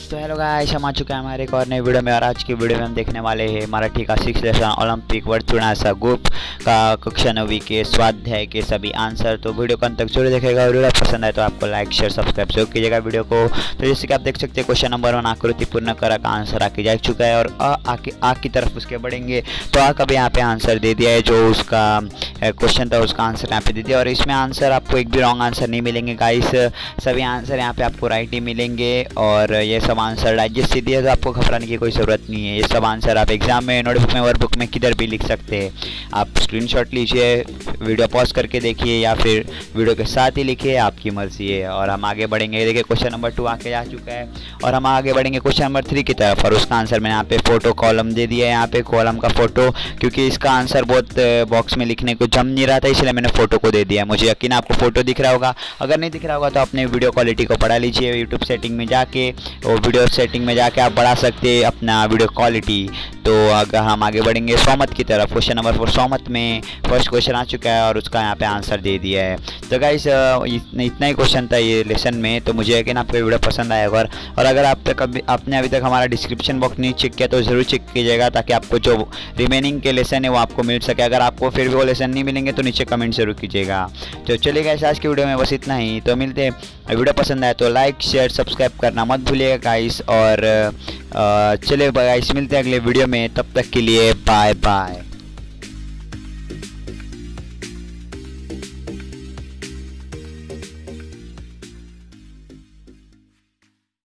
तो hello guys, हम आ चुके हैं हमारे एक और नई वीडियो में। और आज की वीडियो में हम देखने वाले हैं मराठी का 6 लेसन ओलंपिक वर्तुणाचा गुप का कक्षा 9वीं के स्वाध्याय के सभी आंसर। तो वीडियो को अंत तक जरूर देखिएगा। वीडियो पसंद आए तो आपको लाइक शेयर सब्सक्राइब जरूर कीजिएगा वीडियो को। तो जैसे कि आप देख सकते हैं क्वेश्चन नंबर 1 आकृति पूर्ण करा का आंसर आके जा चुका है और आ की तरफ उसके बढ़ेंगे तो आ का भी यहाँ पे आंसर दे दिया है। जो उसका क्वेश्चन था उसका आंसर यहाँ पे दे दिया और इसमें आंसर आपको एक भी रॉन्ग आंसर नहीं मिलेंगे गाइस, सभी आंसर यहाँ पे आपको राइट ही मिलेंगे। और ये सब आंसर डाइजेस्ट से दिए तो आपको घबराने की कोई ज़रूरत नहीं है। ये सब आंसर आप एग्जाम में, नोटबुक में, वर्कबुक में किधर भी लिख सकते हैं। आप स्क्रीनशॉट लीजिए, वीडियो पॉज करके देखिए या फिर वीडियो के साथ ही लिखिए, आपकी मर्जी है। और हम आगे बढ़ेंगे। देखिए क्वेश्चन नंबर 2 आके जा चुका है और हम आगे बढ़ेंगे क्वेश्चन नंबर 3 की तरफ। और उसका आंसर मैंने यहाँ पे फोटो कॉलम दे दिया है, यहाँ पे कॉलम का फोटो, क्योंकि इसका आंसर बहुत बॉक्स में लिखने को जम नहीं रहा था, इसलिए मैंने फोटो को दे दिया है। मुझे यकीन आपको फोटो दिख रहा होगा, अगर नहीं दिख रहा होगा तो अपने वीडियो क्वालिटी को बढ़ा लीजिए। यूट्यूब सेटिंग में जाके वो वीडियो सेटिंग में जाके आप बढ़ा सकते हैं अपना वीडियो क्वालिटी। तो अगर हम आगे बढ़ेंगे सोमत की तरफ, क्वेश्चन नंबर 4 सोमत में फर्स्ट क्वेश्चन आ चुका है और उसका यहाँ पे आंसर दे दिया है। तो गाइस इतना ही क्वेश्चन था ये लेसन में। तो मुझे यकीन आपको वीडियो पसंद आएगा और अगर आपने अभी तक हमारा डिस्क्रिप्शन बॉक्स नहीं चेक किया तो ज़रूर चेक कीजिएगा, ताकि आपको जो रिमेनिंग के लेसन है वो आपको मिल सके। अगर आपको फिर भी वो लेसन नहीं मिलेंगे तो नीचे कमेंट जरूर कीजिएगा। तो चलिए गाइस, आज की वीडियो में बस इतना ही। तो मिलते हैं, वीडियो पसंद आए तो लाइक शेयर सब्सक्राइब करना मत भूलिएगा गाइस। और चलिए गाइस, मिलते हैं अगले वीडियो में, तब तक के लिए बाय बाय।